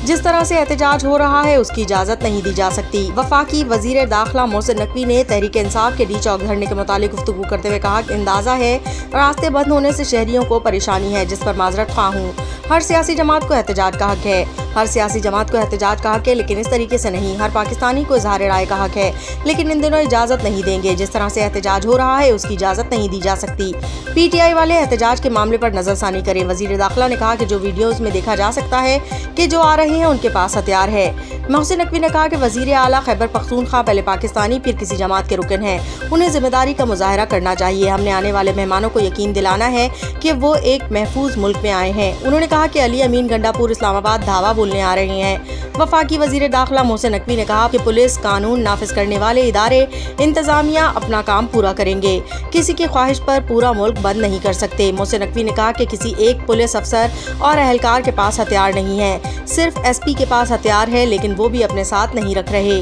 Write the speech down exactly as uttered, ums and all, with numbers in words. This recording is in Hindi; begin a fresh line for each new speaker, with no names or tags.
जिस तरह से एहतजाज हो रहा है उसकी इजाजत नहीं दी जा सकती। वफाकी वजीर दाखिला मोहसिन नकवी ने तहरीक इंसाफ के डी चौक धरने के मुतालिक गुफ्तगू करते हुए कहा कि अंदाजा है रास्ते बंद होने से शहरियों को परेशानी है, जिस पर माजरत खा हूँ। हर सियासी जमात को एहतजाज का हक है, हर सियासी जमात को एहतजाज का हक है, लेकिन इस तरीके से नहीं। हर पाकिस्तानी को इजहार राय का हक है, लेकिन इन दिनों इजाजत नहीं देंगे। जिस तरह से एहतजाज हो रहा है उसकी इजाजत नहीं दी जा सकती। पीटीआई वाले एहतजाज के मामले पर नजरसानी करें। वजीर दाखिला ने कहा कि जो वीडियोज में देखा जा सकता है कि जो आ रहे हैं उनके पास हथियार है। मोहसिन नकवी ने कहा कि वजीर आला खैबर पख्तूनख्वा पहले पाकिस्तानी फिर किसी जमात के रुकन हैं, उन्हें जिम्मेदारी का मुजाहरा करना चाहिए। हमने आने वाले मेहमानों को यकीन दिलाना है कि वो एक महफूज मुल्क में आए हैं। उन्होंने कहा कि अली अमीन गंडापुर इस्लामाबाद धावा बोलने आ रहे हैं। वफाकी वजीर दाखिला मोहसिन नकवी ने कहा कि पुलिस, कानून नाफिज करने वाले इदारे, इंतजामिया अपना काम पूरा करेंगे। किसी की ख्वाहिश पर पूरा मुल्क बंद नहीं कर सकते। मोहसिन नकवी ने कहा कि किसी एक पुलिस अफसर और एहलकार के पास हथियार नहीं है, सिर्फ एसपी के पास हथियार है, लेकिन वो भी अपने साथ नहीं रख रहे।